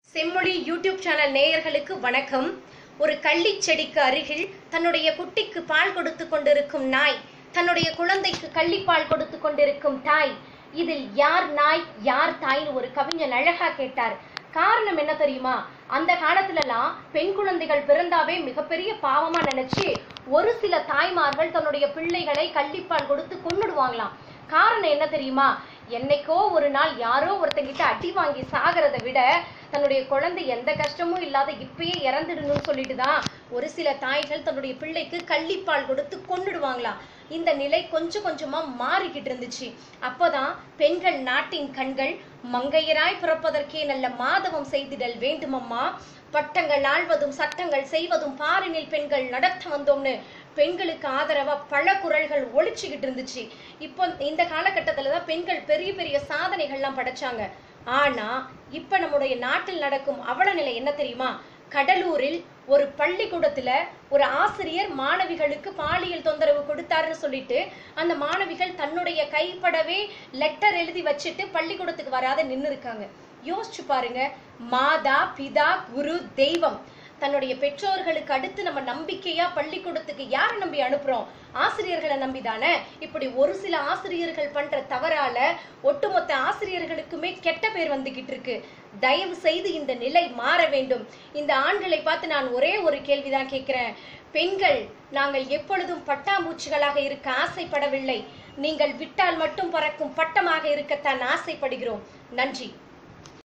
செம்மொழி YouTube channel நேயர்களுக்கு வணக்கம். ஒரு கள்ளி செடிக்கு அருகில் தன்னுடைய குட்டிக்கு பால் கொடுத்து கொண்டிருக்கும் நாய், தன்னுடைய குழந்தைக்கு கள்ளிப்பால் கொடுத்து கொண்டிருக்கும் தாய், இதில் யார் நாய் யார் தாய்னு ஒரு கவிஞன் அழகா கேட்டார். காரணம் என்ன தெரியுமா? அந்த காலத்துலலாம் பெண் குழந்தைகள் பிறந்தாவே மிகப்பெரிய பாவமா நினைச்சு ஒரு சில தாய்மார்கள் தன்னுடைய பிள்ளைகளை கள்ளிப்பால் கொடுத்து கொன்னுடுவாங்களாம். காரணம் என்ன தெரியுமா? என்னைக்கோ ஒரு நாள் யாரோ ஒருத்தங்கிட்ட அடி வாங்கி சாகிறத விட தன்னுடைய குழந்தை எந்த கஷ்டமும் இல்லாத இப்பயே இறந்துடணும்னு சொல்லிட்டு தான் ஒரு சில தாய்கள் தன்னுடைய பிள்ளைக்கு கள்ளிப்பால் கொடுத்து கொன்னுடுவாங்களாம். இந்த நிலை கொஞ்சம் கொஞ்சமா மாறிக்கிட்டு இருந்துச்சு. அப்போதான் பெண்கள் நாட்டின் கண்கள், மங்கையராய் பிறப்பதற்கே நல்ல மாதவம் செய்திடல் வேண்டுமம்மா, பட்டங்கள் ஆள்வதும் சட்டங்கள் செய்வதும் பாரினில் பெண்கள் நடத்த வந்தோம்னு பெண்களுக்கு ஆதரவா பல குரல்கள் ஒழிச்சுக்கிட்டு இருந்துச்சு. இப்போ இந்த காலகட்டத்துலதான் பெண்கள் பெரிய பெரிய சாதனைகள்லாம் படைச்சாங்க. ஆனா இப்ப நம்முடைய நாட்டில் நடக்கும் அவல நிலை என்ன தெரியுமா? கடலூரில் ஒரு பள்ளிக்கூடத்துல ஒரு ஆசிரியர் மாணவிகளுக்கு பாலியல் தொந்தரவு கொடுத்தாருன்னு சொல்லிட்டு அந்த மாணவிகள் தன்னுடைய கைப்படவே லெட்டர் எழுதி வச்சுட்டு பள்ளிக்கூடத்துக்கு வராத நின்று இருக்காங்க. யோசிச்சு பாருங்க. மாதா பிதா குரு தெய்வம், தன்னுடைய பெற்றோர்களுக்கு அடுத்து நம்ம நம்பிக்கையா பள்ளிக்கூடத்துக்கு யாரை நம்பி அனுப்புறோம்? ஆசிரியர்களை நம்பிதானே. இப்படி ஒரு சில ஆசிரியர்கள் பண்ற தவறால ஒட்டுமொத்த ஆசிரியர்களுக்குமே கெட்ட பேர் வந்துகிட்டு இருக்கு. தயவு செய்து இந்த நிலை மாற வேண்டும். இந்த ஆண்களை பார்த்து நான் ஒரே ஒரு கேள்விதான் கேட்கிறேன். பெண்கள், நாங்கள் எப்பொழுதும் பட்டாம்பூச்சிகளாக இருக்க ஆசைப்படவில்லை. நீங்கள் விட்டால் மட்டும் பறக்கும் பட்டமாக இருக்கத்தான் ஆசைப்படுகிறோம். நன்றி.